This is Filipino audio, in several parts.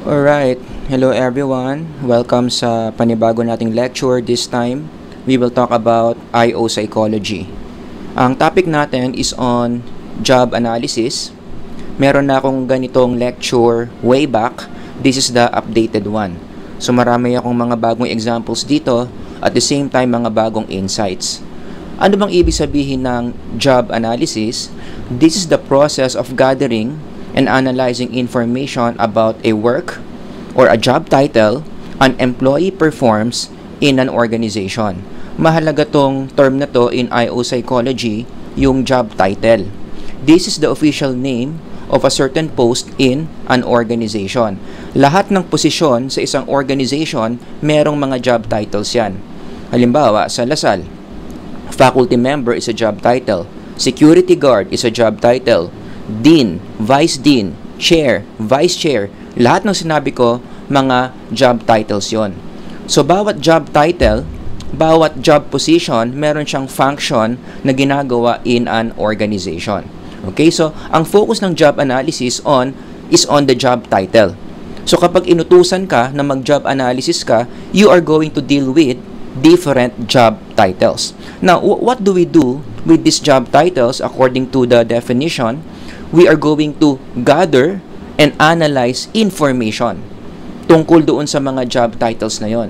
Alright, hello everyone. Welcome sa panibago nating lecture. This time, we will talk about IO psychology. Ang topic natin is on job analysis. Meron na akong ganitong lecture way back. This is the updated one. So marami akong mga bagong examples dito at the same time mga bagong insights. Ano bang ibig sabihin ng job analysis? This is the process of gathering and analyzing information about a work or a job title an employee performs in an organization. Mahalaga tong term na to in IO psychology, yung job title. This is the official name of a certain post in an organization. Lahat ng posisyon sa isang organization, merong mga job titles yan. Halimbawa, sa Lasal, faculty member is a job title. Security guard is a job title. Dean, Vice Dean, Chair, Vice Chair, lahat ng sinabi ko, mga job titles yon. So, bawat job title, bawat job position, meron siyang function na ginagawa in an organization. Okay, so, ang focus ng job analysis is on the job title. So, kapag inutusan ka na mag-job analysis ka, you are going to deal with different job titles. Now, what do we do with these job titles according to the definition? We are going to gather and analyze information tungkol doon sa mga job titles na yon.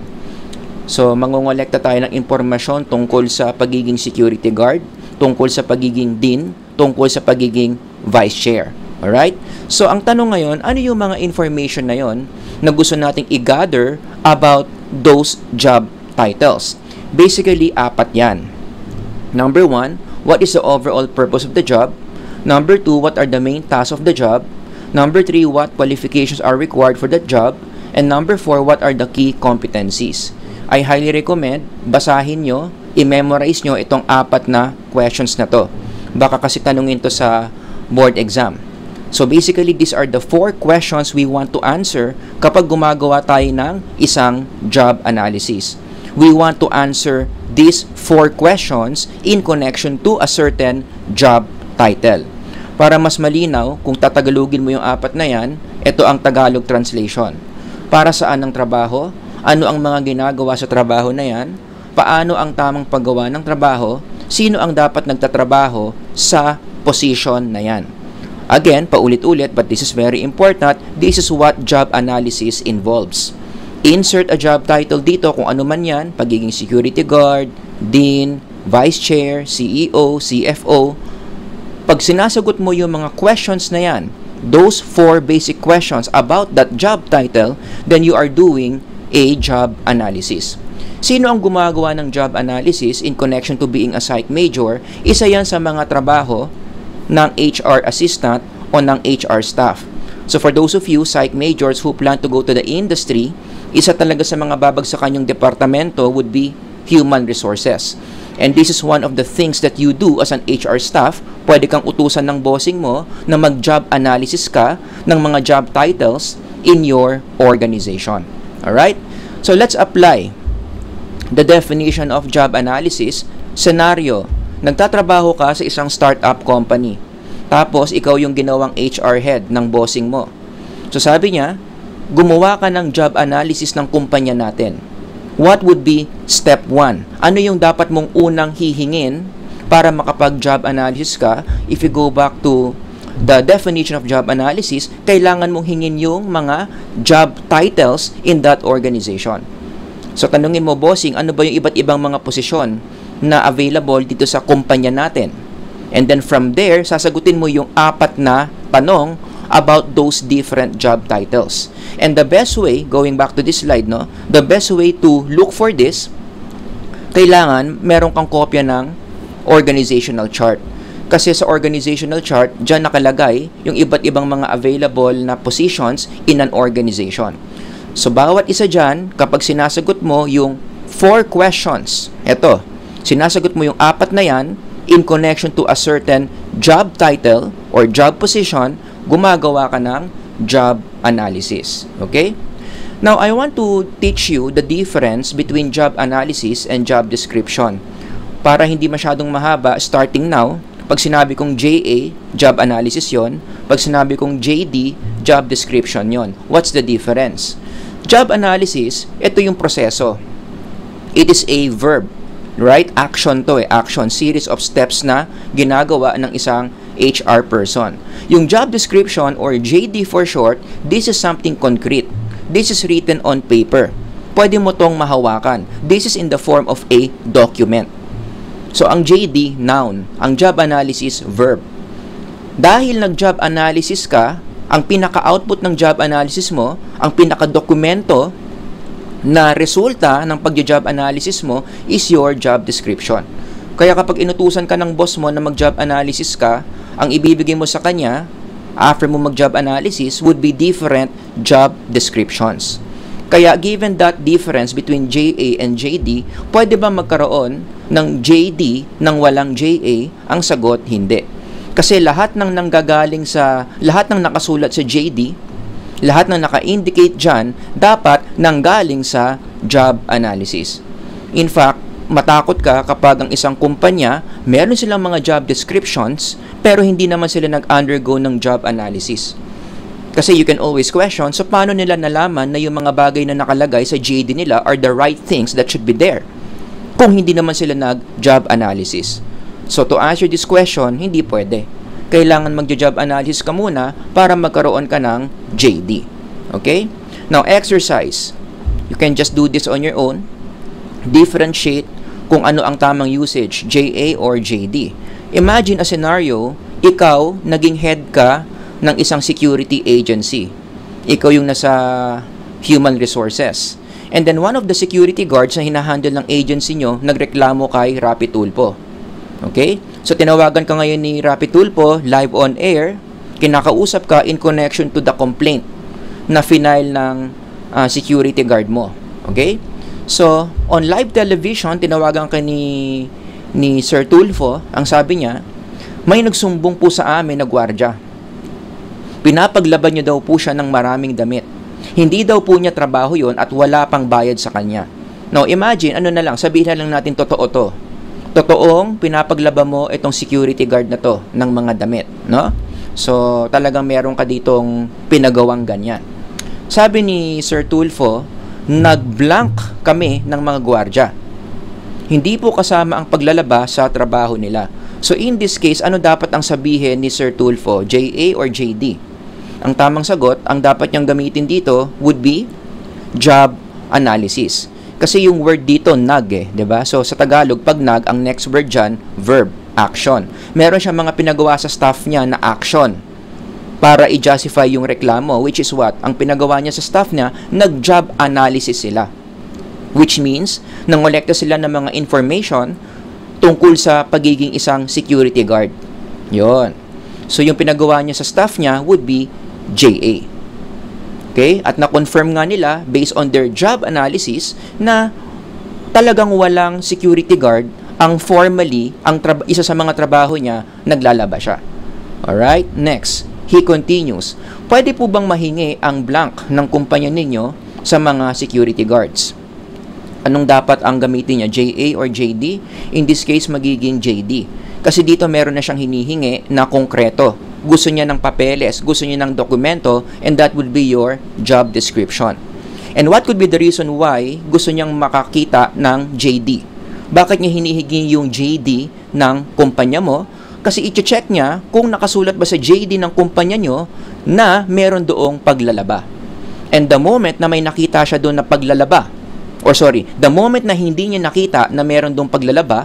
So, mangongolekta tayo ng impormasyon tungkol sa pagiging security guard, tungkol sa pagiging dean, tungkol sa pagiging vice chair. Alright? So, ang tanong ngayon, ano yung mga information na yon na gusto nating i-gather about those job titles? Basically, apat yan. Number 1, what is the overall purpose of the job? Number 2, what are the main tasks of the job? Number 3, what qualifications are required for that job? And number 4, what are the key competencies? I highly recommend, basahin nyo, i-memorize nyo itong apat na questions na to. Baka kasi tanungin to sa board exam. So basically, these are the 4 questions we want to answer kapag gumagawa tayo ng isang job analysis. We want to answer these 4 questions in connection to a certain job title. Para mas malinaw, kung tatagalogin mo yung apat na yan, ito ang Tagalog translation. Para saan ang trabaho? Ano ang mga ginagawa sa trabaho na yan? Paano ang tamang paggawa ng trabaho? Sino ang dapat nagtatrabaho sa position na yan? Again, paulit-ulit, but this is very important, this is what job analysis involves. Insert a job title dito kung ano man yan, pagiging security guard, dean, vice chair, CEO, CFO. Pag sinasagot mo yung mga questions na yan, those 4 basic questions about that job title, then you are doing a job analysis. Sino ang gumagawa ng job analysis in connection to being a psych major? Isa yan sa mga trabaho ng HR assistant o ng HR staff. So for those of you psych majors who plan to go to the industry, isa talaga sa mga babagsakan yung departamento would be human resources. And this is one of the things that you do as an HR staff. Pwede kang utusan ng bossing mo na mag-job analysis ka ng mga job titles in your organization. Alright? So let's apply the definition of job analysis. Scenario, nagtatrabaho ka sa isang startup company. Tapos, ikaw yung ginawang HR head ng bossing mo. So sabi niya, gumawa ka ng job analysis ng kumpanya natin. What would be step 1? Ano yung dapat mong unang hihingin para makapag-job analysis ka? If you go back to the definition of job analysis, kailangan mong hingin yung mga job titles in that organization. So, tanungin mo, bossing, ano ba yung iba't ibang mga posisyon na available dito sa kumpanya natin? And then from there, sasagutin mo yung apat na tanong about those different job titles. And the best way, going back to this slide, no, the best way to look for this, kailangan meron kang kopya ng organizational chart. Kasi sa organizational chart, dyan nakalagay yung iba't ibang mga available na positions in an organization. So, bawat isa dyan, kapag sinasagot mo yung 4 questions, eto, sinasagot mo yung apat na yan in connection to a certain job title or job position, gumagawa ka ng job analysis. Okay? Now, I want to teach you the difference between job analysis and job description. Para hindi masyadong mahaba, starting now, pag sinabi kong JA, job analysis yon. Pag sinabi kong JD, job description yon. What's the difference? Job analysis, ito yung proseso. It is a verb, right? Action to action, series of steps na ginagawa ng isang HR person. Yung job description or JD for short, this is something concrete. This is written on paper. Pwede mo tong mahawakan. This is in the form of a document. So, ang JD, noun. Ang job analysis, verb. Dahil nag-job analysis ka, ang pinaka-output ng job analysis mo, ang pinaka-dokumento na resulta ng pag-job analysis mo is your job description. Kaya kapag inutusan ka ng boss mo na mag-job analysis ka, ang ibibigay mo sa kanya after mo mag-job analysis would be different job descriptions. Kaya given that difference between JA and JD, pwede ba magkaroon ng JD nang walang JA? Ang sagot, hindi. Kasi lahat ng lahat ng nakasulat sa JD, lahat ng naka-indicate dyan, dapat nanggaling sa job analysis. In fact, matakot ka kapag ang isang kumpanya, meron silang mga job descriptions, pero hindi naman sila nag-undergo ng job analysis. Kasi you can always question, so paano nila nalaman na yung mga bagay na nakalagay sa JD nila are the right things that should be there? Kung hindi naman sila nag-job analysis. So to answer this question, hindi pwede. Kailangan mag-job analysis ka muna para magkaroon ka ng JD. Okay? Now, exercise. You can just do this on your own. Differentiate kung ano ang tamang usage, JA or JD. Imagine a scenario, ikaw, naging head ka ng isang security agency. Ikaw yung nasa human resources. And then one of the security guards na hinahandle ng agency nyo, nagreklamo kay Rapi Tulfo. Okay? So, tinawagan ka ngayon ni Rapi Tulfo, live on air, kinakausap ka in connection to the complaint na final ng security guard mo. Okay? So, on live television, tinawagan ka ni Sir Tulfo, ang sabi niya, may nagsumbong po sa amin na gwardiya. Pinapaglaban niyo daw po siya ng maraming damit. Hindi daw po niya trabaho yon at wala pang bayad sa kanya. Now, imagine, sabihin na lang natin totoo to. Totoong pinapaglaban mo itong security guard na to ng mga damit, no? So, talagang meron ka ditong pinagawang ganyan. Sabi ni Sir Tulfo, nag-blank kami ng mga gwardiya. Hindi po kasama ang paglalaba sa trabaho nila. So in this case, ano dapat ang sabihin ni Sir Tulfo? JA or JD? Ang tamang sagot, ang dapat niyang gamitin dito would be job analysis. Kasi yung word dito, nag diba? So sa Tagalog, pag nag, ang next word dyan, verb, action. Meron siyang mga pinagawa sa staff niya na action para i-justify yung reklamo, which is what? Ang pinagawa niya sa staff niya, nag-job analysis sila. Which means, nangolekta sila ng mga information tungkol sa pagiging isang security guard. Yon. So, yung pinagawa niya sa staff niya would be JA. Okay? At na-confirm nga nila, based on their job analysis, na talagang walang security guard ang formally, isa sa mga trabaho niya, naglalaba siya. Alright? Next. He continues, pwede po bang mahingi ang blank ng kumpanya ninyo sa mga security guards? Anong dapat ang gamitin niya, JA or JD? In this case, magiging JD. Kasi dito meron na siyang hinihingi na konkreto. Gusto niya ng papeles, gusto niya ng dokumento, and that would be your job description. And what could be the reason why gusto niyang makakita ng JD? Bakit niya hinihingi yung JD ng kumpanya mo? Kasi i-check niya kung nakasulat ba sa JD ng kumpanya nyo na meron doong paglalaba. And the moment na may nakita siya doon na paglalaba, the moment na hindi niya nakita na meron doong paglalaba,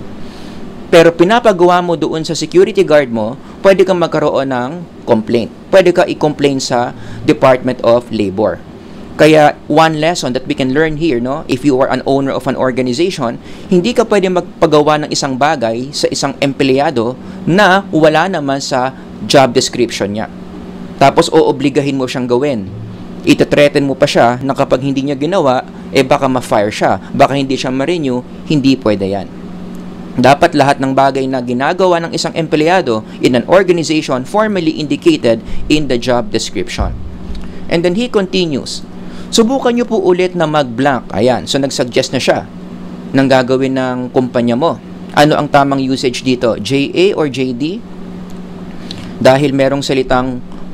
pero pinapagawa mo doon sa security guard mo, pwede kang magkaroon ng complaint. Pwede ka i-complain sa Department of Labor. Kaya, one lesson that we can learn here, no? If you are an owner of an organization, hindi ka pwede magpagawa ng isang bagay sa isang empleyado na wala naman sa job description niya. Tapos, oobligahin mo siyang gawin. Ita-threaten mo pa siya na kapag hindi niya ginawa, baka ma-fire siya. Baka hindi siya ma-renew, hindi pwede yan. Dapat lahat ng bagay na ginagawa ng isang empleyado in an organization formally indicated in the job description. And then he continues, subukan nyo po ulit na mag-blank. Ayan, so nag-suggest na siya ng gagawin ng kumpanya mo. Ano ang tamang usage dito? JA or JD? Dahil merong salitang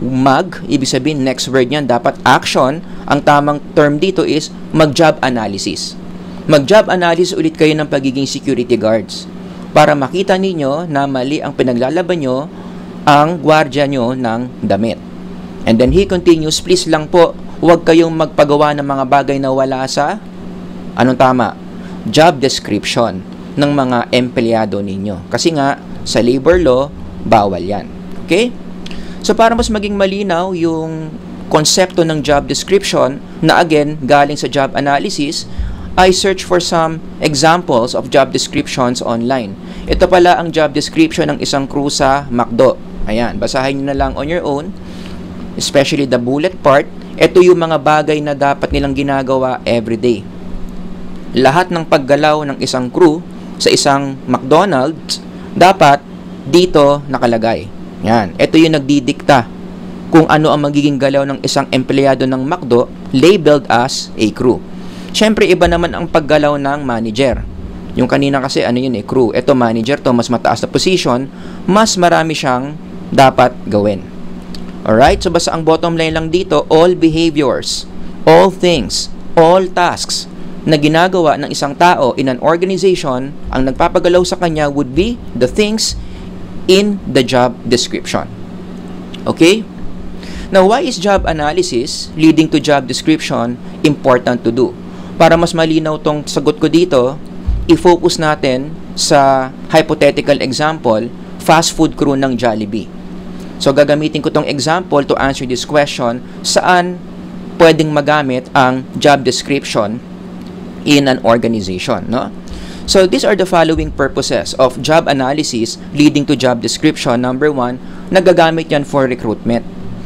ibig sabihin next word niyan dapat action. Ang tamang term dito is mag-job analysis. Mag-job analysis ulit kayo ng pagiging security guards para makita ninyo na mali ang pinaglalaban nyo ang gwardiya nyo ng damit. And then he continues, please lang po, huwag kayong magpagawa ng mga bagay na wala sa, anong tama? Job description ng mga empleyado ninyo. Kasi nga, sa labor law, bawal yan. Okay? So, para mas maging malinaw yung konsepto ng job description na again, galing sa job analysis, I search for some examples of job descriptions online. Ito pala ang job description ng isang crew sa McDo. Ayan, basahin nyo na lang on your own, especially the bullet part. Ito yung mga bagay na dapat nilang ginagawa everyday. Lahat ng paggalaw ng isang crew sa isang McDonald's, dapat dito nakalagay. Yan, ito yung nagdidikta kung ano ang magiging galaw ng isang empleyado ng McDo labeled as a crew. Siyempre, iba naman ang paggalaw ng manager. Yung kanina kasi, crew. Ito, manager to, mas mataas na position, mas marami siyang dapat gawin. Alright? So, basta ang bottom line lang dito, all behaviors, all things, all tasks na ginagawa ng isang tao in an organization, ang nagpapagalaw sa kanya would be the things in the job description. Okay? Now, why is job analysis leading to job description important to do? Para mas malinaw tong sagot ko dito, i-focus natin sa hypothetical example, fast food crew ng Jollibee. So, gagamitin ko tong example to answer this question, saan pwedeng magamit ang job description in an organization, no? So, these are the following purposes of job analysis leading to job description. Number 1, nagagamit yan for recruitment.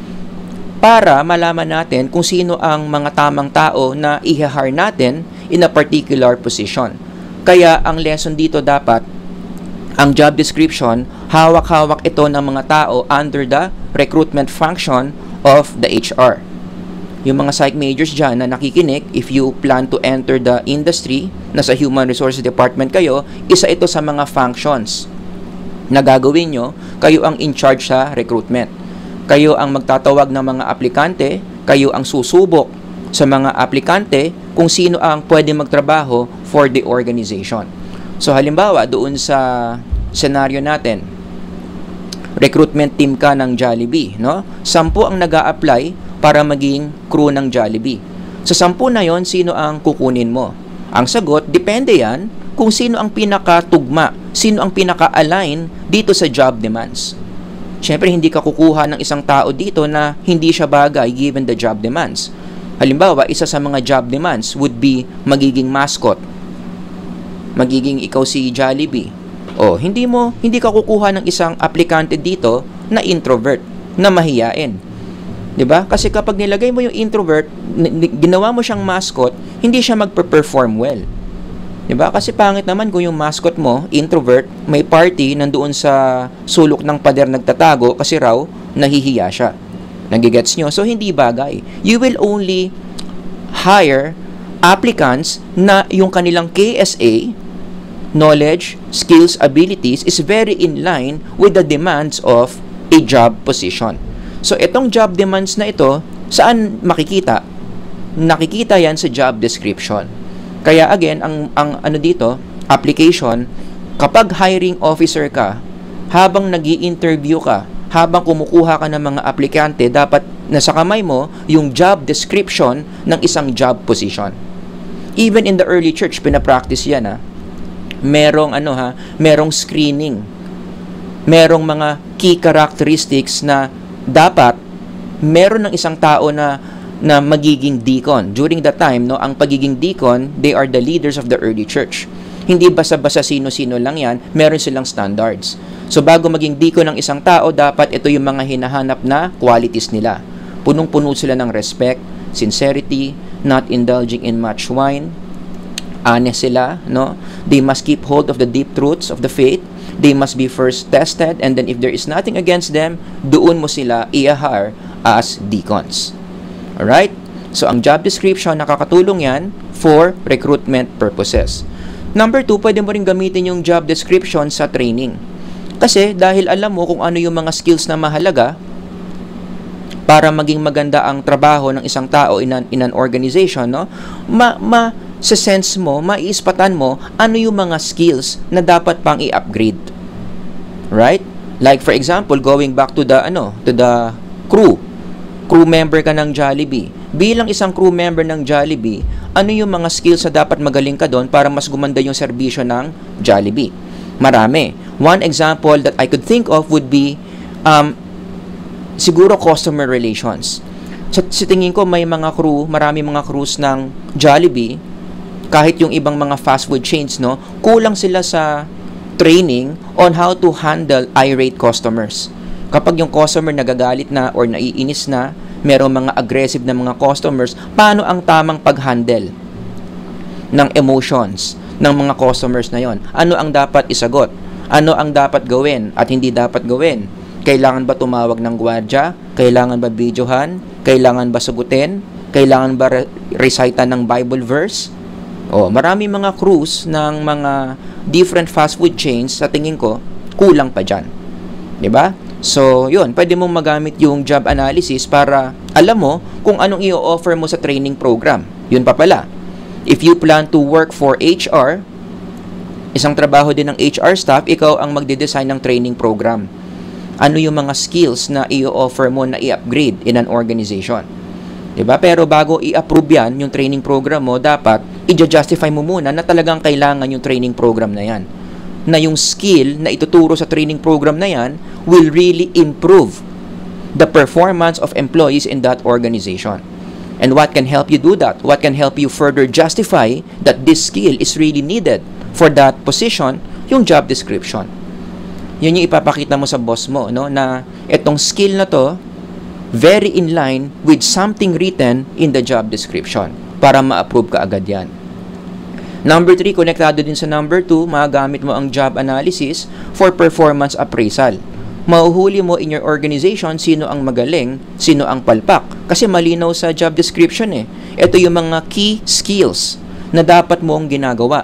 Para malaman natin kung sino ang mga tamang tao na i-hire natin in a particular position. Kaya, ang lesson dito dapat, ang job description, hawak-hawak ito ng mga tao under the recruitment function of the HR. Yung mga psych majors dyan na nakikinig, if you plan to enter the industry, nasa Human Resources Department kayo, isa ito sa mga functions na gagawin nyo, kayo ang in charge sa recruitment. Kayo ang magtatawag ng mga aplikante, kayo ang susubok sa mga aplikante kung sino ang pwede magtrabaho for the organization. So halimbawa, doon sa senaryo natin, recruitment team ka ng Jollibee, no? 10 ang nag-a-apply para maging crew ng Jollibee. Sa 10 na yon, sino ang kukunin mo? Ang sagot, depende yan kung sino ang pinaka-tugma, sino ang pinaka-align dito sa job demands. Siyempre, hindi ka kukuha ng isang tao dito na hindi siya bagay given the job demands. Halimbawa, isa sa mga job demands would be magiging mascot. Magiging ikaw si Jollibee. O, hindi ka kukuha ng isang aplikante dito na introvert, na mahiyain. 'Di ba? Kasi kapag nilagay mo yung introvert, ginawa mo siyang mascot, hindi siya magpe-perform well. 'Di ba? Kasi pangit naman kung yung mascot mo, introvert, may party nandoon sa sulok ng pader nagtatago kasi raw nahihiya siya. Nagigets nyo? So, hindi bagay. You will only hire applicants na yung kanilang KSA, knowledge, skills, abilities, is very in line with the demands of a job position. So, itong job demands na ito, saan makikita? Nakikita yan sa job description. Kaya again, ang ano dito, application, kapag hiring officer ka, habang nag-i-interview ka, habang kumukuha ka ng mga aplikante, dapat nasa kamay mo yung job description ng isang job position. Even in the early church, pinapractice yan ha. Merong screening. Merong mga key characteristics na dapat meron ng isang tao na magiging deacon. During that time, no, ang pagiging deacon, they are the leaders of the early church. Hindi basta-basta sino-sino lang yan, meron silang standards. So, bago maging deacon ng isang tao, dapat ito yung mga hinahanap na qualities nila. Punong-puno sila ng respect, sincerity, not indulging in much wine, honest sila, no? They must keep hold of the deep truths of the faith. They must be first tested, and then if there is nothing against them, doon mo sila i-hire as deacons. Alright? So, ang job description, nakakatulong yan for recruitment purposes. Number 2, pwede mo rin gamitin yung job description sa training. Kasi, dahil alam mo kung ano yung mga skills na mahalaga, para maging maganda ang trabaho ng isang tao in an organization, no? Sa sense mo, maiispatan mo ano yung mga skills na dapat pang i-upgrade. Right? Like for example, going back to the crew. Crew member ka ng Jollibee. Bilang isang crew member ng Jollibee, ano yung mga skills na dapat magaling ka doon para mas gumanda yung serbisyo ng Jollibee? Marami. One example that I could think of would be siguro customer relations. Sa tingin ko marami mga crews ng Jollibee, kahit yung ibang mga fast food chains, no, kulang sila sa training on how to handle irate customers. Kapag yung customer nagagalit na or naiinis na, merong mga aggressive na mga customers, paano ang tamang pag-handle ng emotions ng mga customers na yon? Ano ang dapat isagot? Ano ang dapat gawin at hindi dapat gawin? Kailangan ba tumawag ng gwardiya? Kailangan ba videohan? Kailangan ba sagutin? Kailangan ba recita ng Bible verse? Marami mga crews ng mga different fast food chains, sa tingin ko, kulang pa dyan. Diba? So, yun, pwede mong magamit yung job analysis para alam mo kung anong i-offer mo sa training program. Yun pa pala. If you plan to work for HR, isang trabaho din ng HR staff, ikaw ang magde-design ng training program. Ano yung mga skills na i-offer mo na i-upgrade in an organization. Diba? Pero bago i-approve yan, yung training program mo, dapat i-justify mo muna na talagang kailangan yung training program na yan. Na yung skill na ituturo sa training program na yan will really improve the performance of employees in that organization. And what can help you do that? What can help you further justify that this skill is really needed for that position? Yung job description. Yun yung ipapakita mo sa boss mo, no? Na itong skill na to, very in line with something written in the job description para ma-approve ka agad yan. Number 3, konektado din sa number 2, magagamit mo ang job analysis for performance appraisal. Mahuhuli mo in your organization sino ang magaling, sino ang palpak. Kasi malinaw sa job description eh. Ito yung mga key skills na dapat mong ginagawa.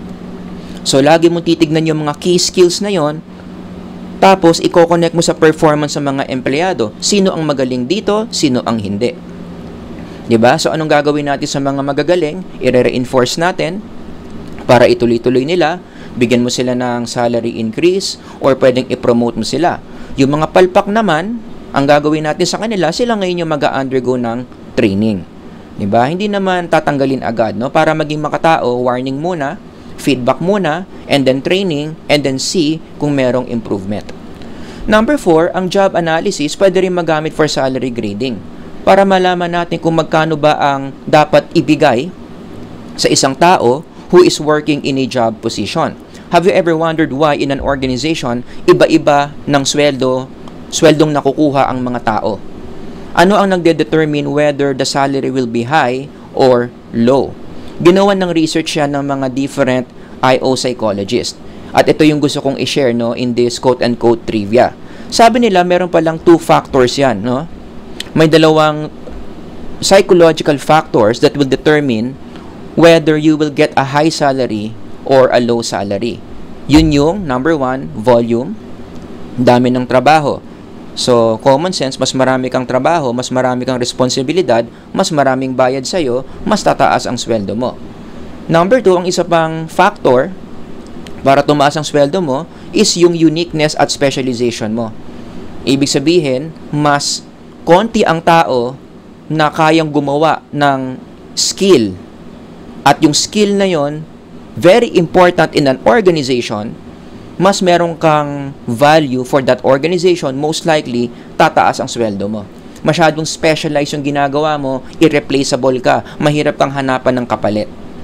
So, lagi mong titignan yung mga key skills na yon. Tapos, i-connect mo sa performance ng mga empleyado. Sino ang magaling dito, sino ang hindi. Diba? So, anong gagawin natin sa mga magagaling? I-reinforce natin para ituloy-tuloy nila. Bigyan mo sila ng salary increase or pwedeng i-promote mo sila. Yung mga palpak naman, ang gagawin natin sa kanila, sila ngayon yung mag-undergo ng training. Diba? Hindi naman tatanggalin agad, no? Para maging makatao, warning muna, feedback muna, and then training, and then see kung merong improvement. Number 4, ang job analysis pwede rin magamit for salary grading para malaman natin kung magkano ba ang dapat ibigay sa isang tao who is working in a job position. Have you ever wondered why in an organization, iba-iba ng sweldong nakukuha ang mga tao? Ano ang nagde-determine whether the salary will be high or low? Ginawa ng research yan ng mga different IO psychologists. At ito yung gusto kong i-share, no, in this quote-unquote trivia. Sabi nila, meron palang 2 factors yan. No? May dalawang psychological factors that will determine whether you will get a high salary or a low salary. Yun yung, number 1, volume. Dami ng trabaho. So, common sense, mas marami kang trabaho, mas marami kang responsibilidad, mas maraming bayad sa'yo, mas tataas ang sweldo mo. Number 2, ang isa pang factor para tumaas ang sweldo mo is yung uniqueness at specialization mo. Ibig sabihin, mas konti ang tao na kayang gumawa ng skill. At yung skill na yon, very important in an organization, mas meron kang value for that organization, most likely, tataas ang sweldo mo. Masyadong specialized yung ginagawa mo, irreplaceable ka, mahirap kang hanapan ng kapalit.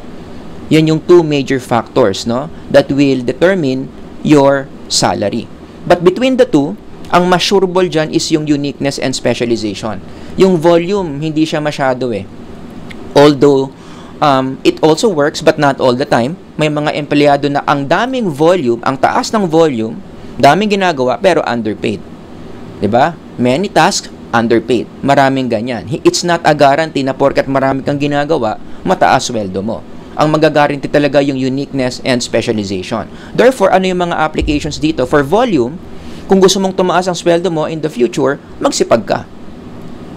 Yan yung 2 major factors, no, that will determine your salary. But between the 2, ang measurable dyan is yung uniqueness and specialization. Yung volume, hindi siya masyado eh. Although, it also works but not all the time. May mga empleyado na ang daming volume, ang taas ng volume, daming ginagawa pero underpaid. 'Di ba? Many tasks, underpaid. Maraming ganyan. It's not a guarantee na porkat marami kang ginagawa, mataas sweldo mo. Ang magagaranti talaga yung uniqueness and specialization. Therefore, ano yung mga applications dito? For volume, kung gusto mong tumaas ang sweldo mo in the future, magsipag ka.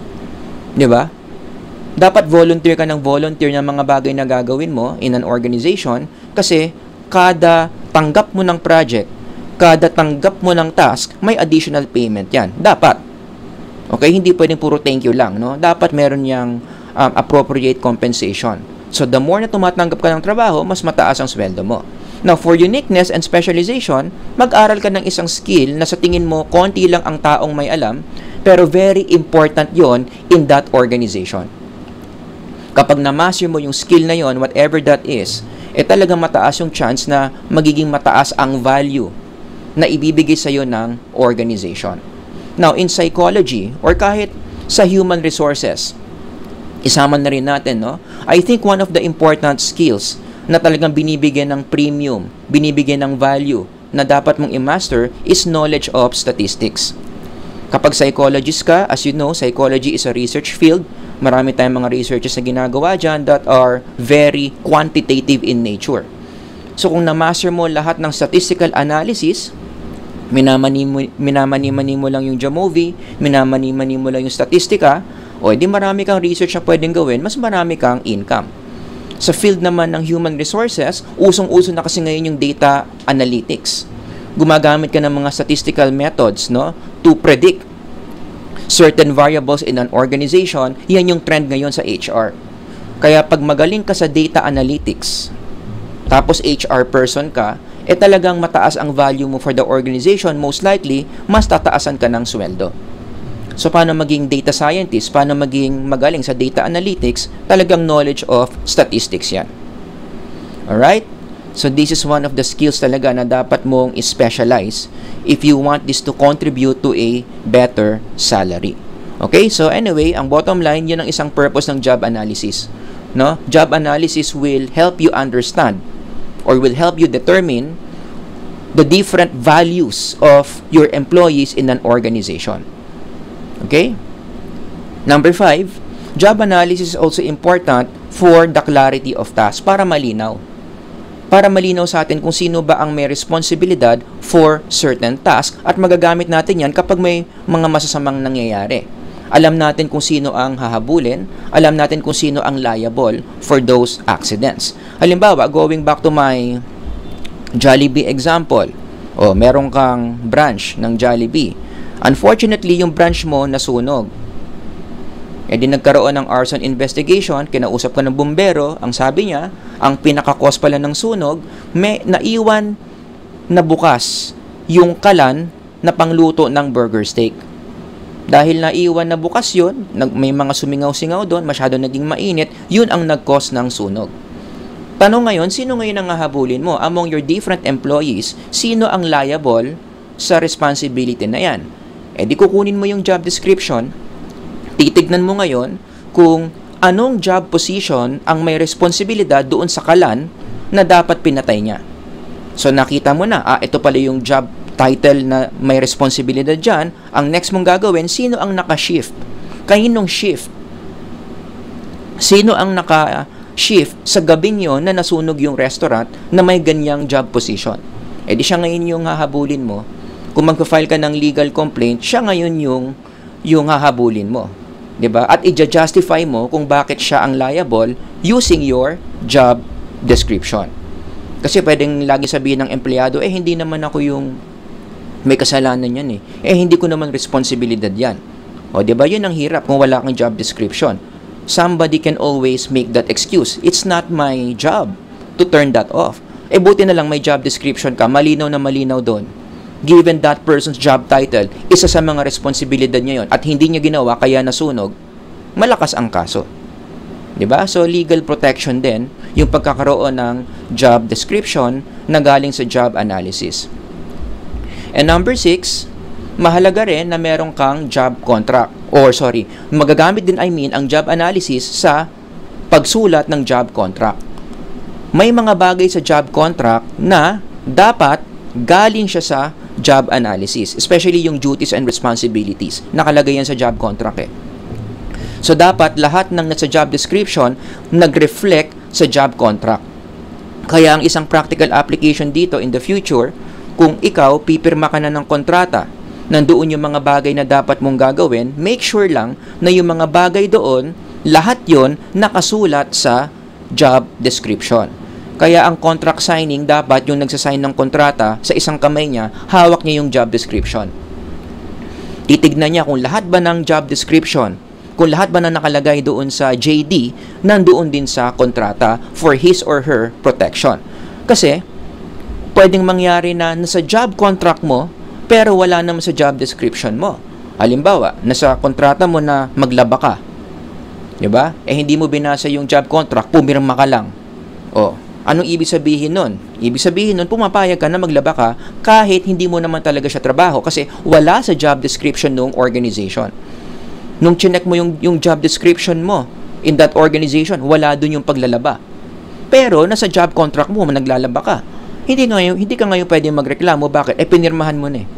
Di ba? Dapat volunteer ka ng volunteer ng mga bagay na gagawin mo in an organization kasi kada tanggap mo ng project, kada tanggap mo ng task, may additional payment yan. Dapat. Okay? Hindi pwedeng puro thank you lang, no? Dapat meron yang appropriate compensation. So, the more na tumatanggap ka ng trabaho, mas mataas ang sweldo mo. Now, for uniqueness and specialization, mag-aral ka ng isang skill na sa tingin mo, konti lang ang taong may alam, pero very important yon in that organization. Kapag na-master mo yung skill na yon, whatever that is, talagang mataas yung chance na magiging mataas ang value na ibibigay sa iyo ng organization. Now, in psychology, or kahit sa human resources, isama na rin natin, no? I think one of the important skills na talagang binibigyan ng premium, binibigyan ng value na dapat mong i-master is knowledge of statistics. Kapag psychologist ka, as you know, psychology is a research field. Marami tayong mga researches na ginagawa dyan that are very quantitative in nature. So, kung na-master mo lahat ng statistical analysis, minamani-mani mo lang yung Jamovi, minamani-mani mo lang yung statistika, o edi marami kang research na pwedeng gawin, mas marami kang income. Sa field naman ng human resources, usong-uso na kasi ngayon yung data analytics. Gumagamit ka ng mga statistical methods, no, to predict certain variables in an organization. Yan yung trend ngayon sa HR. Kaya pag magaling ka sa data analytics, tapos HR person ka, talagang mataas ang value mo for the organization, most likely, mas tataasan ka ng sweldo. So, paano maging data scientist? Paano maging magaling sa data analytics? Talagang knowledge of statistics yan. Alright? So, this is one of the skills talaga na dapat mong specialize if you want this to contribute to a better salary. Okay? So, anyway, ang bottom line, yun ang isang purpose ng job analysis. No? Job analysis will help you understand or will help you determine the different values of your employees in an organization. Okay? Number 5, job analysis is also important for the clarity of tasks, para malinaw. Para malinaw sa atin kung sino ba ang may responsibilidad for certain task at magagamit natin yan kapag may mga masasamang nangyayari. Alam natin kung sino ang hahabulin, alam natin kung sino ang liable for those accidents. Halimbawa, going back to my Jollibee example, meron kang branch ng Jollibee. Unfortunately, yung branch mo nasunog. Di nagkaroon ng arson investigation, kinausap ka ng bumbero, ang sabi niya, ang pinaka-cause pala ng sunog, may naiwan na bukas yung kalan na pangluto ng burger steak. Dahil naiwan na bukas yun, may mga sumingaw-singaw doon, masyado naging mainit, yun ang nag-cause ng sunog. Tanong ngayon, sino ngayon ang hahabulin mo? Among your different employees, sino ang liable sa responsibility na yan? Di kukunin mo yung job description, titignan mo ngayon kung anong job position ang may responsibilidad doon sa kalan na dapat pinatay niya. So, nakita mo na, ito pala yung job title na may responsibilidad dyan. Ang next mong gagawin, sino ang naka-shift? Kaninong shift? Sino ang naka-shift sa gabing yon na nasunog yung restaurant na may ganyang job position? Di siya ngayon yung hahabulin mo. Kung magpa-file ka ng legal complaint, siya ngayon yung hahabulin mo. 'Di ba? At i-justify mo kung bakit siya ang liable using your job description. Kasi pwedeng lagi sabihin ng empleyado, hindi naman ako yung may kasalanan yan hindi ko naman responsibilidad yan. 'Di ba? Yun ang hirap kung wala kang job description. Somebody can always make that excuse. It's not my job to turn that off. Buti na lang may job description ka, malinaw na malinaw doon. Given that person's job title, isa sa mga responsibilidad niya yun at hindi niya ginawa kaya nasunog, malakas ang kaso. 'Di ba? So, legal protection din yung pagkakaroon ng job description na galing sa job analysis. And number 6, mahalaga rin na meron kang job contract. Magagamit din ang job analysis sa pagsulat ng job contract. May mga bagay sa job contract na dapat galing siya sa job analysis, especially yung duties and responsibilities. Nakalagay yan sa job contract So, dapat lahat ng nasa job description nag-reflect sa job contract. Kaya ang isang practical application dito in the future, kung ikaw, pipirma ka na ng kontrata nandoon yung mga bagay na dapat mong gagawin, make sure lang na yung mga bagay doon, lahat yon nakasulat sa job description. Kaya ang contract signing, dapat yung nagsasign ng kontrata, sa isang kamay niya, hawak niya yung job description. Titignan niya kung lahat ba ng job description, kung lahat ba na nakalagay doon sa JD, nandoon din sa kontrata for his or her protection. Kasi, pwedeng mangyari na nasa job contract mo, pero wala naman sa job description mo. Halimbawa, nasa kontrata mo na maglaba ka. Diba? Hindi mo binasa yung job contract, pumirma ka lang. Anong ibig sabihin nun? Ibig sabihin nun, pumapayag ka na maglaba ka kahit hindi mo naman talaga siya trabaho kasi wala sa job description ng organization. Nung chinek mo yung job description mo in that organization, wala dun yung paglalaba. Pero nasa job contract mo, naglalaba ka. Hindi ka ngayon pwede magreklamo. Bakit? Pinirmahan mo na eh.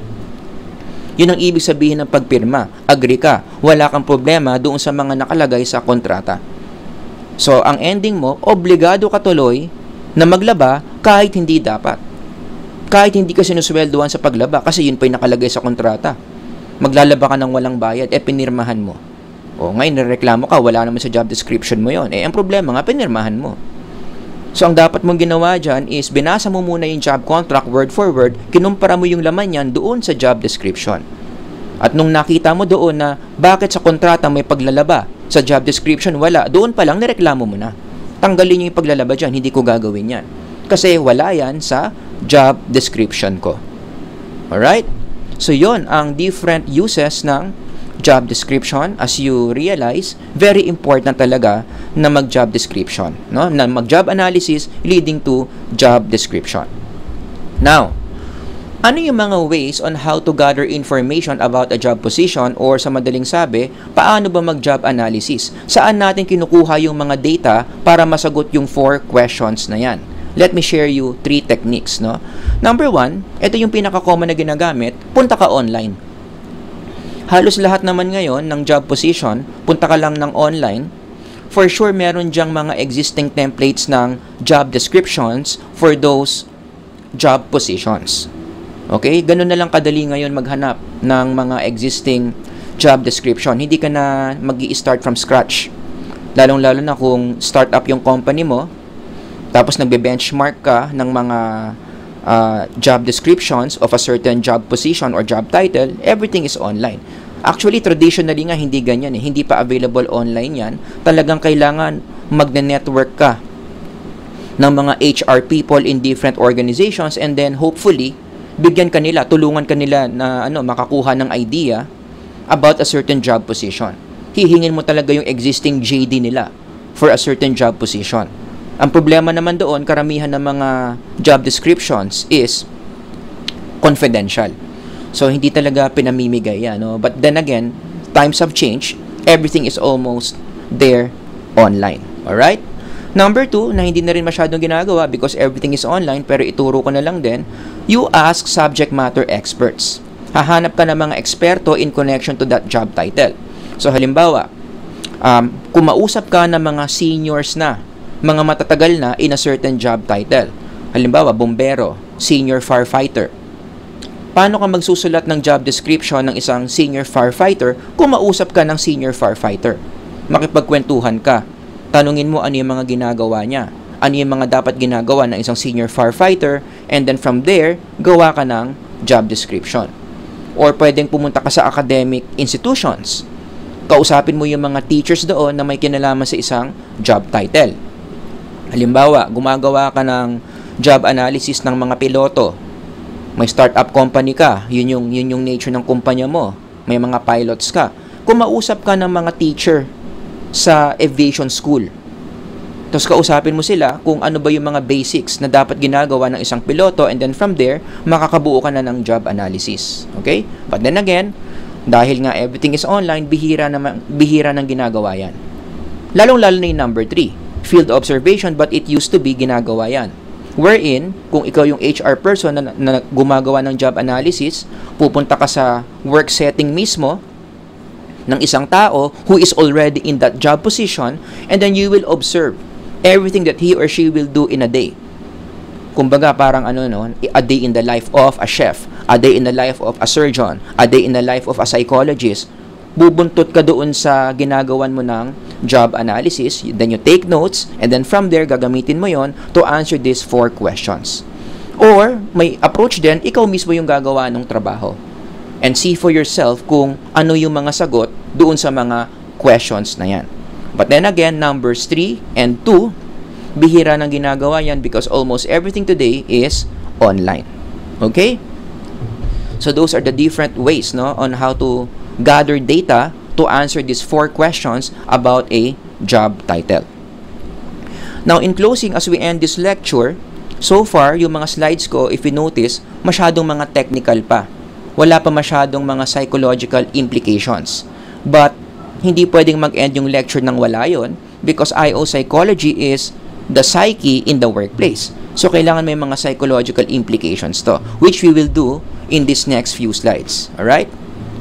Yun ang ibig sabihin ng pagpirma. Agree ka. Wala kang problema doon sa mga nakalagay sa kontrata. So, ang ending mo, obligado ka tuloy na maglaba kahit hindi dapat. Kahit hindi ka sinusweldohan sa paglaba kasi yun pa yung nakalagay sa kontrata. Maglalaba ka ng walang bayad, pinirmahan mo. Ngayon nireklamo ka, wala naman sa job description mo yon. Ang problema nga, pinirmahan mo. So, ang dapat mong ginawa dyan is binasa mo muna yung job contract word for word, kinumpara mo yung laman yan doon sa job description. At nung nakita mo doon na bakit sa kontrata may paglalaba, sa job description wala, doon pa lang nireklamo mo na. Tanggalin niyo yung paglalaba dyan, hindi ko gagawin yan. Kasi wala yan sa job description ko. Alright? So, yon ang different uses ng job description. As you realize, very important talaga na mag-job description, no? Na mag-job analysis leading to job description. Now, ano yung mga ways on how to gather information about a job position or sa madaling sabi, paano ba mag-job analysis? Saan natin kinukuha yung mga data para masagot yung 4 questions na yan? Let me share you 3 techniques, no? Number 1, ito yung pinaka-common na ginagamit, punta ka online. Halos lahat naman ngayon ng job position, punta ka lang ng online. For sure, meron dyang mga existing templates ng job descriptions for those job positions. Okay? Ganun na lang kadali ngayon maghanap ng mga existing job description. Hindi ka na mag-i-start from scratch. Lalong-lalo na kung start-up yung company mo, tapos nagbe-benchmark ka ng mga job descriptions of a certain job position or job title, everything is online. Actually, traditionally nga, hindi ganyan eh. Hindi pa available online yan. Talagang kailangan magne-network ka ng mga HR people in different organizations and then hopefully, bigyan ka nila, tulungan ka nila na makakuha ng idea about a certain job position. Hihingin mo talaga yung existing JD nila for a certain job position. Ang problema naman doon, karamihan ng mga job descriptions is confidential. So, hindi talaga pinamimigay yan. No? But then again, times have changed. Everything is almost there online. Alright? Number 2, na hindi na rin masyadong ginagawa because everything is online, pero ituro ko na lang din, you ask subject matter experts. Hahanap ka ng mga eksperto in connection to that job title. So, halimbawa, kumausap ka ng mga seniors na, mga matatagal na in a certain job title. Halimbawa, bombero, senior firefighter. Paano ka magsusulat ng job description ng isang senior firefighter kung mausap ka ng senior firefighter? Makipagkwentuhan ka. Tanungin mo ano yung mga ginagawa niya. Ano yung mga dapat ginagawa ng isang senior firefighter, and then from there, gawa ka ng job description. Or pwedeng pumunta ka sa academic institutions. Kausapin mo yung mga teachers doon na may kinalaman sa isang job title. Halimbawa, gumagawa ka ng job analysis ng mga piloto. May startup company ka, yun yung nature ng kumpanya mo. May mga pilots ka. Kumausap ka ng mga teacher sa aviation school. Tapos kausapin mo sila kung ano ba yung mga basics na dapat ginagawa ng isang piloto, and then from there, makakabuo ka na ng job analysis. Okay? But then again, dahil nga everything is online, bihira nang ginagawa yan. Lalong-lalo na yung number 3, field observation, but it used to be ginagawa yan. Wherein, kung ikaw yung HR person na gumagawa ng job analysis, pupunta ka sa work setting mismo ng isang tao who is already in that job position, and then you will observe everything that he or she will do in a day. Kumbaga, parang a day in the life of a chef. a day in the life of a surgeon, a day in the life of a psychologist, bubuntot ka doon sa ginagawan mo ng job analysis, then you take notes, and then from there, gagamitin mo yon to answer these 4 questions. Or, may approach din, ikaw mismo yung gagawa ng trabaho. And see for yourself kung ano yung mga sagot doon sa mga questions na yan. But then again, numbers 3 and 2, bihira nang ginagawa yan because almost everything today is online. Okay? So those are the different ways, no, on how to gather data to answer these 4 questions about a job title. Now, in closing, as we end this lecture, so far, yung mga slides ko, if you notice, masyadong mga technical pa. Wala pa masyadong mga psychological implications. But, hindi pwedeng mag-end yung lecture nang wala yun because IO psychology is the psyche in the workplace. So, kailangan may mga psychological implications to, which we will do in this next few slides. Alright?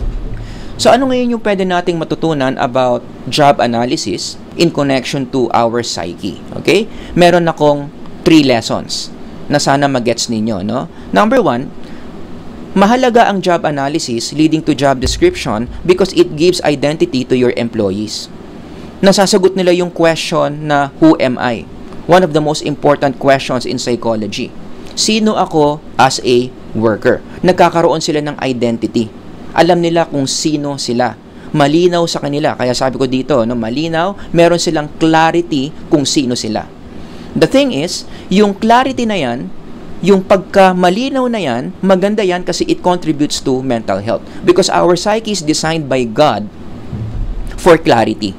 So, ano ngayon yung pwede nating matutunan about job analysis in connection to our psyche? Okay? Meron akong 3 lessons na sana mag-gets ninyo, no? Number 1, mahalaga ang job analysis leading to job description because it gives identity to your employees. Nasasagot nila yung question na, who am I? One of the most important questions in psychology. Sino ako as a worker? Nagkakaroon sila ng identity. Alam nila kung sino sila. Malinaw sa kanila. Kaya sabi ko dito, no, malinaw, meron silang clarity kung sino sila. The thing is, yung clarity na yan, yung pagka-malinaw na yan, maganda yan kasi it contributes to mental health. Because our psyche is designed by God for clarity.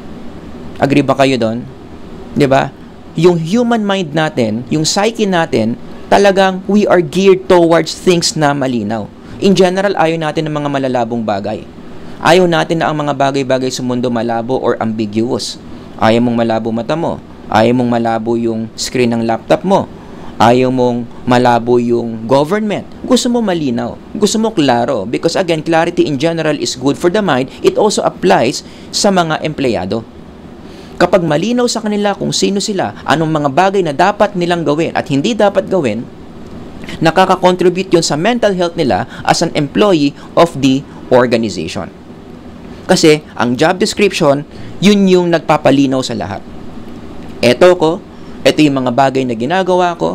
Agree ba kayo doon? 'Di ba? Yung human mind natin, yung psyche natin, talagang we are geared towards things na malinaw. In general, ayaw natin ng mga malalabong bagay. Ayaw natin na ang mga bagay-bagay sa mundo malabo or ambiguous. Ayaw mong malabo mata mo. Ayaw mong malabo yung screen ng laptop mo. Ayaw mong malabo yung government. Gusto mo malinaw. Gusto mo klaro. Because again, clarity in general is good for the mind. It also applies sa mga empleyado. Kapag malinaw sa kanila kung sino sila, anong mga bagay na dapat nilang gawin at hindi dapat gawin, nakaka-contribute yun sa mental health nila as an employee of the organization. Kasi, ang job description, yun yung nagpapalinaw sa lahat. Ito yung mga bagay na ginagawa ko,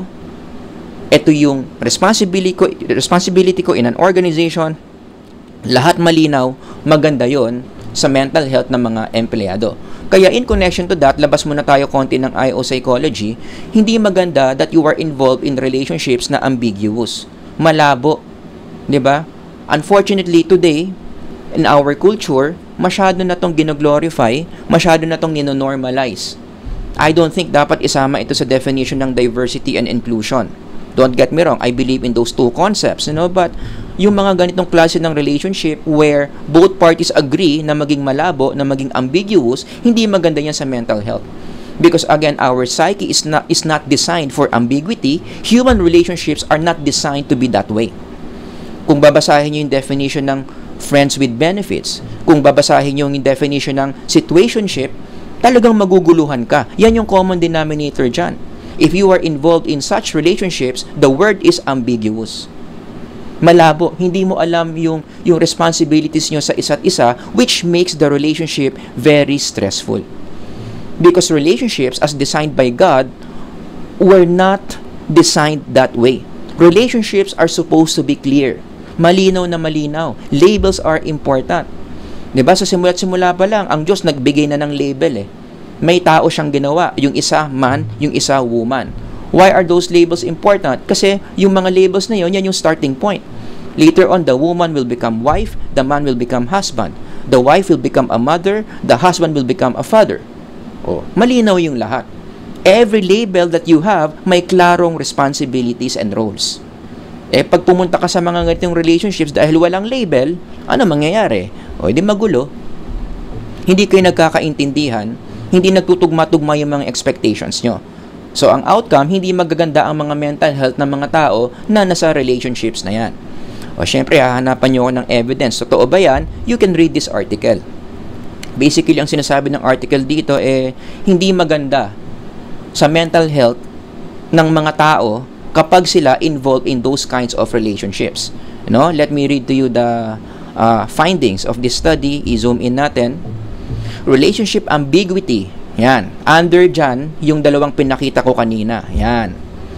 ito yung responsibility ko in an organization, lahat malinaw, maganda yon sa mental health ng mga empleyado. Kaya in connection to that, labas muna tayo konti ng IO psychology, hindi maganda that you are involved in relationships na ambiguous, malabo, 'di ba? Unfortunately, today, in our culture, masyado na tong gino-glorify, masyado na tong nino-normalize. I don't think dapat isama ito sa definition ng diversity and inclusion. Don't get me wrong, I believe in those 2 concepts, but yung mga ganitong klase ng relationship where both parties agree na maging malabo, na maging ambiguous, hindi maganda yan sa mental health. Because again, our psyche is not designed for ambiguity. Human relationships are not designed to be that way. Kung babasahin nyo yung definition ng friends with benefits, kung babasahin nyo yung definition ng situationship, talagang maguguluhan ka. Yan yung common denominator dyan. If you are involved in such relationships, the word is ambiguous. Malabo, hindi mo alam yung responsibilities nyo sa isa't isa, which makes the relationship very stressful. Because relationships, as designed by God, were not designed that way. Relationships are supposed to be clear. Malinaw na malinaw. Labels are important. Diba? Sa simula't simula pa lang, ang Diyos nagbigay na ng label eh. May tao siyang ginawa. Yung isa man, yung isa woman. Why are those labels important? Kasi yung mga labels na yun, yan yung starting point. Later on, the woman will become wife, the man will become husband. The wife will become a mother, the husband will become a father. Oh, malinaw yung lahat. Every label that you have, may klarong responsibilities and roles. Pag pumunta ka sa mga ganitong relationships dahil walang label, ano mangyayari? O, hindi magulo. Hindi kayo nagkakaintindihan, hindi nagtutugma-tugma yung mga expectations nyo. So, ang outcome, hindi magaganda ang mga mental health ng mga tao na nasa relationships na yan. O, syempre, hahanapan nyo ng evidence. Totoo ba yan? You can read this article. Basically, ang sinasabi ng article dito, hindi maganda sa mental health ng mga tao kapag sila involved in those kinds of relationships. No? Let me read to you the findings of this study. I-zoom in natin. Relationship ambiguity. Yan. Under dyan, yung dalawang pinakita ko kanina. Yan.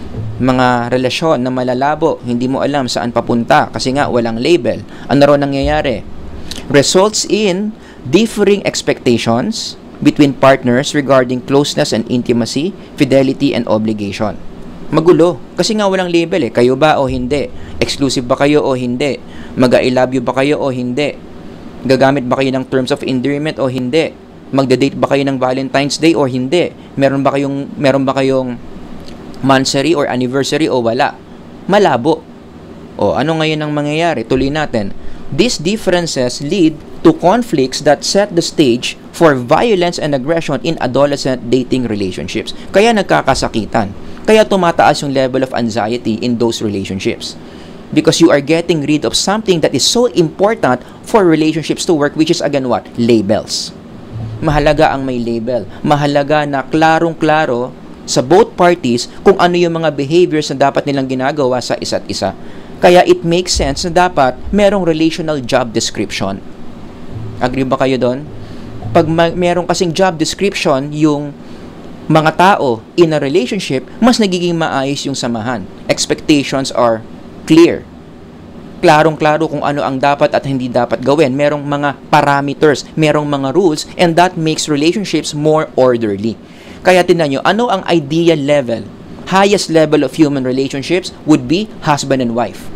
Mga relasyon na malalabo, hindi mo alam saan papunta kasi nga walang label. Ano raw nangyayari? Results in differing expectations between partners regarding closeness and intimacy, fidelity, and obligation. Magulo. Kasi nga walang label eh. Kayo ba o hindi? Exclusive ba kayo o hindi? Mag-I love you ba kayo o hindi? Gagamit ba kayo ng terms of endearment o hindi? Magda-date ba kayo ng Valentine's Day o hindi? Meron ba kayong monthsary or anniversary o wala? Malabo. O ano ngayon ang mangyayari? Tuloy natin. These differences lead to conflicts that set the stage for violence and aggression in adolescent dating relationships. Kaya nagkakasakitan. Kaya tumataas yung level of anxiety in those relationships. Because you are getting rid of something that is so important for relationships to work, which is again what? Labels. Mahalaga ang may label. Mahalaga na klarong-klaro sa both parties kung ano yung mga behaviors na dapat nilang ginagawa sa isa't isa. Kaya it makes sense na dapat merong relational job description. Agree ba kayo doon? Pag merong kasing job description yung mga tao in a relationship, mas nagiging maayos yung samahan. Expectations are clear. Klarong-klaro kung ano ang dapat at hindi dapat gawin. Merong mga parameters, merong mga rules, and that makes relationships more orderly. Kaya tingnan nyo, ano ang ideal level? Highest level of human relationships would be husband and wife.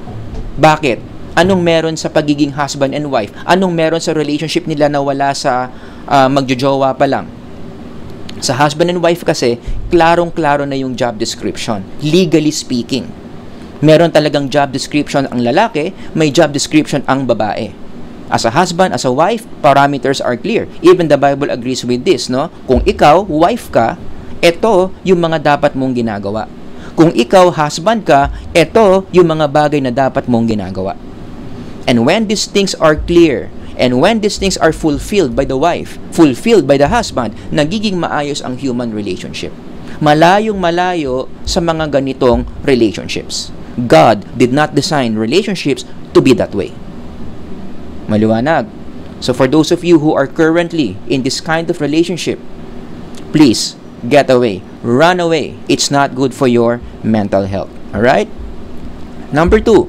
Bakit? Anong meron sa pagiging husband and wife? Anong meron sa relationship nila na wala sa magjojowa pa lang? Sa husband and wife kasi, klarong-klaro na yung job description. Legally speaking. Meron talagang job description ang lalaki, may job description ang babae. As a husband, as a wife, parameters are clear. Even the Bible agrees with this, no? Kung ikaw, wife ka, ito yung mga dapat mong ginagawa. Kung ikaw, husband ka, ito yung mga bagay na dapat mong ginagawa. And when these things are clear, and when these things are fulfilled by the wife, fulfilled by the husband, nagiging maayos ang human relationship. Malayong malayo sa mga ganitong relationships. God did not design relationships to be that way. Maliwanag. So for those of you who are currently in this kind of relationship, please get away. Run away. It's not good for your mental health. Alright? Number 2,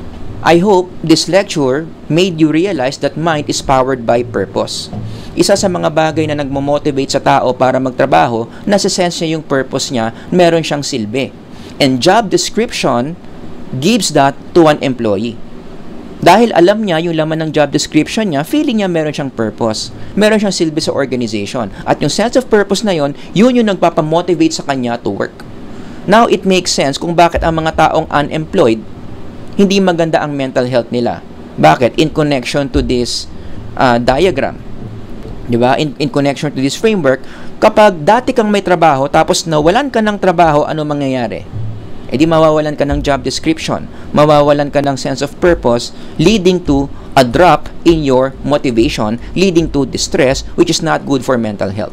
I hope this lecture made you realize that mind is powered by purpose. Isa sa mga bagay na nagmo-motivate sa tao para magtrabaho, nasa-sense niya yung purpose niya, meron siyang silbi. And job description gives that to an employee. Dahil alam niya yung laman ng job description niya, feeling niya meron siyang purpose. Meron siyang silbi sa organization. At yung sense of purpose na yun yung nagpapamotivate sa kanya to work. Now, it makes sense kung bakit ang mga taong unemployed, hindi maganda ang mental health nila. Bakit? In connection to this diagram. Diba? In connection to this framework, kapag dati kang may trabaho, tapos nawalan ka ng trabaho, ano mangyayari? E di mawawalan ka ng job description, mawawalan ka ng sense of purpose, leading to a drop in your motivation, leading to distress, which is not good for mental health.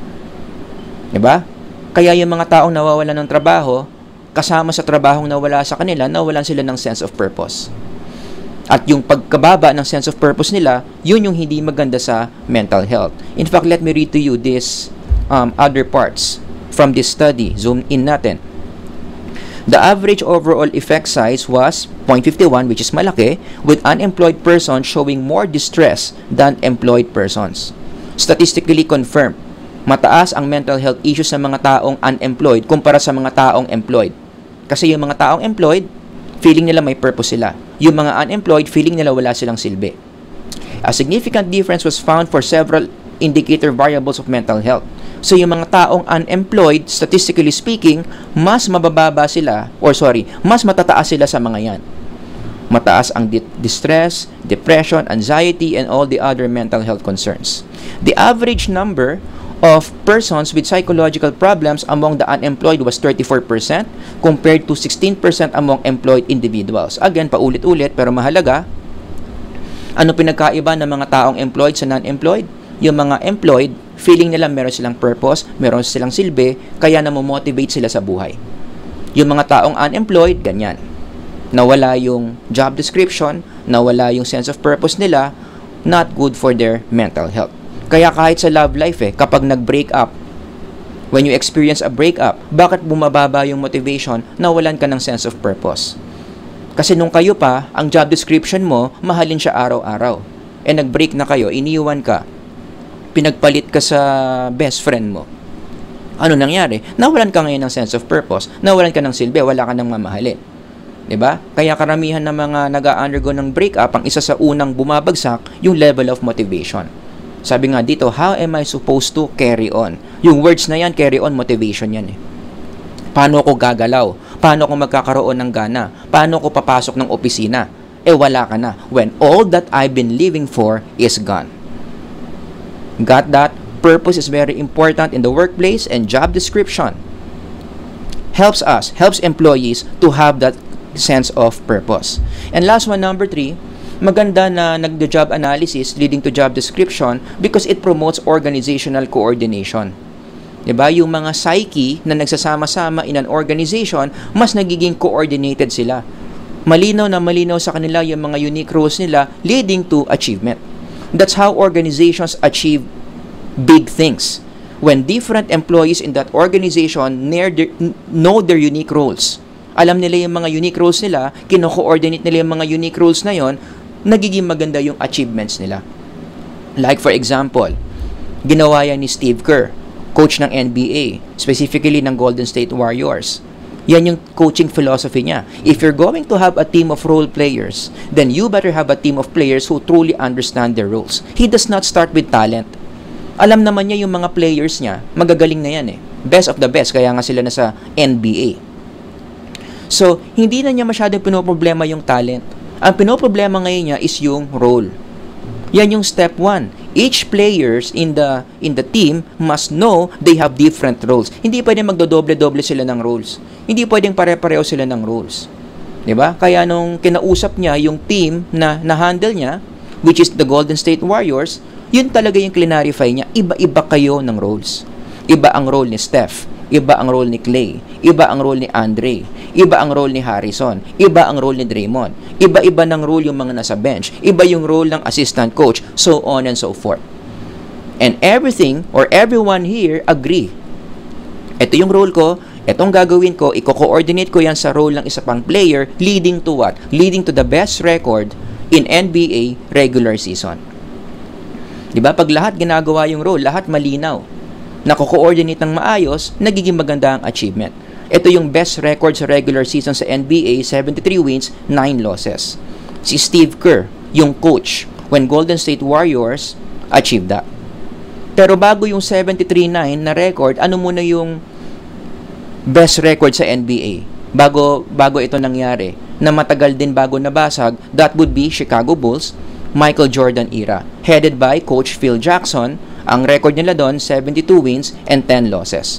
Diba? Kaya yung mga taong nawawalan ng trabaho, kasama sa trabahong nawala sa kanila, nawalan sila ng sense of purpose. At yung pagkababa ng sense of purpose nila, yun yung hindi maganda sa mental health. In fact, let me read to you this other parts from this study. Zoom in natin. The average overall effect size was 0.51, which is malaki, with unemployed persons showing more distress than employed persons. Statistically confirmed, mataas ang mental health issues sa mga taong unemployed kumpara sa mga taong employed. Kasi yung mga taong employed, feeling nila may purpose sila. Yung mga unemployed, feeling nila wala silang silbi. A significant difference was found for several indicator variables of mental health. So, yung mga taong unemployed, statistically speaking, mas mabababa sila, mas matataas sila sa mga yan. Mataas ang distress, depression, anxiety, and all the other mental health concerns. The average number of persons with psychological problems among the unemployed was 34% compared to 16% among employed individuals. Again, paulit-ulit, pero mahalaga. Ano pinagkaiba ng mga taong employed sa non-employed? Yung mga employed, feeling nila meron silang purpose, meron silang silbi, kaya namomotivate sila sa buhay. Yung mga taong unemployed, ganyan. nawala yung job description, nawala yung sense of purpose nila, not good for their mental health. Kaya kahit sa love life kapag nag-break up, when you experience a breakup, bakit bumababa yung motivation? Nawalan ka ng sense of purpose. Kasi nung kayo pa, ang job description mo, mahalin siya araw-araw. Nag-break na kayo, iniwan ka, pinagpalit ka sa best friend mo. Ano nangyari? Nawalan ka ngayon ng sense of purpose, nawalan ka ng silbi, wala ka ng mamahalin. 'Di ba? Kaya karamihan ng mga nag-undergo ng breakup, ang isa sa unang bumabagsak, yung level of motivation. Sabi nga dito, how am I supposed to carry on? Yung words na yan, carry on, motivation yan Paano ko gagalaw? Paano ko magkakaroon ng gana? Paano ko papasok ng opisina? Wala ka na. When all that I've been living for is gone. Got that? Purpose is very important in the workplace, and job description helps employees to have that sense of purpose. And last one, number 3, maganda na nagdo-job analysis leading to job description because it promotes organizational coordination. Diba? Yung mga psyche na nagsasama-sama in an organization, mas nagiging coordinated sila. Malinaw na malinaw sa kanila yung mga unique roles nila leading to achievement. That's how organizations achieve big things. When different employees in that organization know their unique roles. Alam nila yung mga unique roles nila, kino-coordinate nila yung mga unique roles na yon, nagiging maganda yung achievements nila. Like for example, ginawa yan ni Steve Kerr, coach ng NBA, specifically ng Golden State Warriors. Yan yung coaching philosophy niya. If you're going to have a team of role players, then you better have a team of players who truly understand their roles. He does not start with talent. Alam naman niya yung mga players niya, magagaling na yan Best of the best, kaya nga sila nasa NBA. So, hindi na niya masyadong pinoproblema yung talent. Ang pinoproblema ngayon niya is yung role. Yan yung step 1. Each players in the team must know they have different roles. Hindi pwedeng magdodoble-doble sila ng roles. Hindi pwedeng pare-pareho sila ng roles. 'Di ba? Kaya nung kinausap niya yung team na na-handle niya, which is the Golden State Warriors, yun talaga yung clarify niya. Iba-iba kayo ng roles. Iba ang role ni Steph. Iba ang role ni Clay. Iba ang role ni Andre. Iba ang role ni Harrison. Iba ang role ni Draymond. Iba-iba ng role yung mga nasa bench. Iba yung role ng assistant coach. So on and so forth. And everything or everyone here agree. Ito yung role ko. Itong gagawin ko. Iko-coordinate ko yan sa role ng isa pang player, leading to what? Leading to the best record in NBA regular season. Diba? Pag lahat ginagawa yung role, lahat malinaw, nako-coordinate ng maayos, nagiging maganda ang achievement. Ito yung best record sa regular season sa NBA, 73 wins, 9 losses. Si Steve Kerr, yung coach, when Golden State Warriors achieved that. Pero bago yung 73-9 na record, ano muna yung best record sa NBA? Bago ito nangyari, na matagal din bago nabasag, that would be Chicago Bulls, Michael Jordan era, headed by Coach Phil Jackson. Ang record nila doon, 72 wins and 10 losses.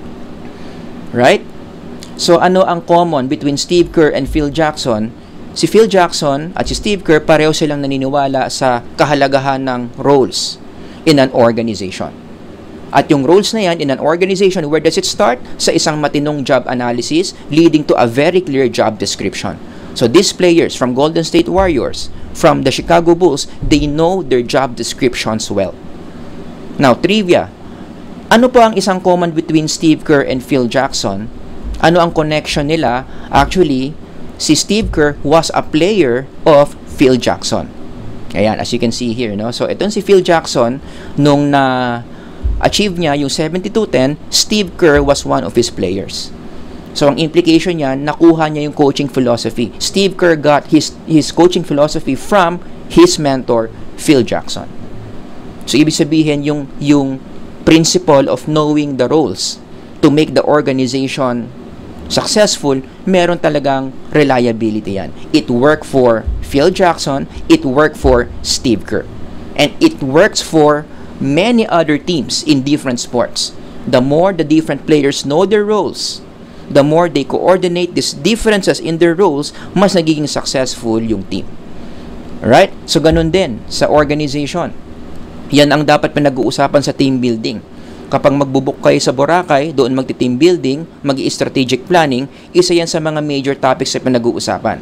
Right? So, ano ang common between Steve Kerr and Phil Jackson? Si Phil Jackson at si Steve Kerr, pareho silang naniniwala sa kahalagahan ng roles in an organization. At yung roles na yan in an organization, where does it start? Sa isang matinong job analysis leading to a very clear job description. So, these players from Golden State Warriors, from the Chicago Bulls, they know their job descriptions well. Now, trivia. Ano po ang isang common between Steve Kerr and Phil Jackson? Ano ang connection nila? Actually, si Steve Kerr was a player of Phil Jackson. Ayan, as you can see here, no? So, itong si Phil Jackson, nung na-achieve niya yung 72-10, Steve Kerr was one of his players. So, ang implication niya, nakuha niya yung coaching philosophy. Steve Kerr got his coaching philosophy from his mentor, Phil Jackson. So, ibig sabihin, yung principle of knowing the roles to make the organization successful, meron talagang reliability yan. It worked for Phil Jackson, it worked for Steve Kerr, and it works for many other teams in different sports. The more the different players know their roles, the more they coordinate these differences in their roles, mas nagiging successful yung team. Alright? So, ganun din sa organization. Yan ang dapat pinag-uusapan sa team building. Kapag magbubuk kayo sa Boracay, doon magti-team building, mag-i-strategic planning, isa yan sa mga major topics na pinag-uusapan.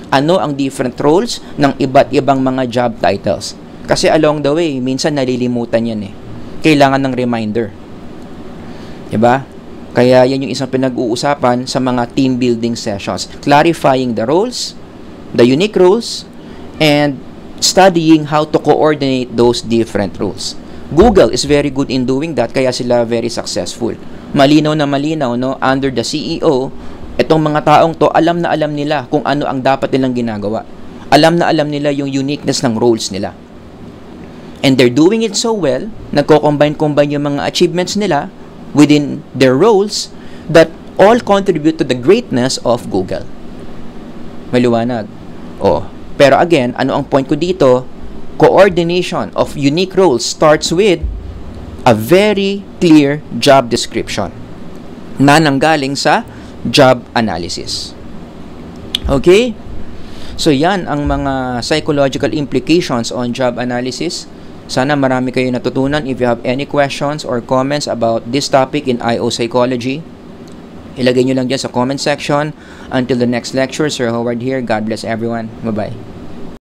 Ano ang different roles ng iba't ibang mga job titles? Kasi along the way, minsan nalilimutan yan eh. Kailangan ng reminder. Diba? Kaya yan yung isang pinag-uusapan sa mga team building sessions. Clarifying the roles, the unique roles, and studying how to coordinate those different roles. Google is very good in doing that, kaya sila very successful. Malinaw na malinaw, no? Under the CEO, itong mga taong to, alam na alam nila kung ano ang dapat nilang ginagawa. Alam na alam nila yung uniqueness ng roles nila. And they're doing it so well, nagko-combine-combine yung mga achievements nila within their roles that all contribute to the greatness of Google. Maliwanag. Oh. Pero again, ano ang point ko dito? Coordination of unique roles starts with a very clear job description na nanggaling sa job analysis. Okay? So yan ang mga psychological implications on job analysis. Sana marami kayo natutunan. If you have any questions or comments about this topic in IO Psychology, ilagay nyo lang dyan sa comment section. Until the next lecture, Sir Howard here. God bless everyone. Bye-bye.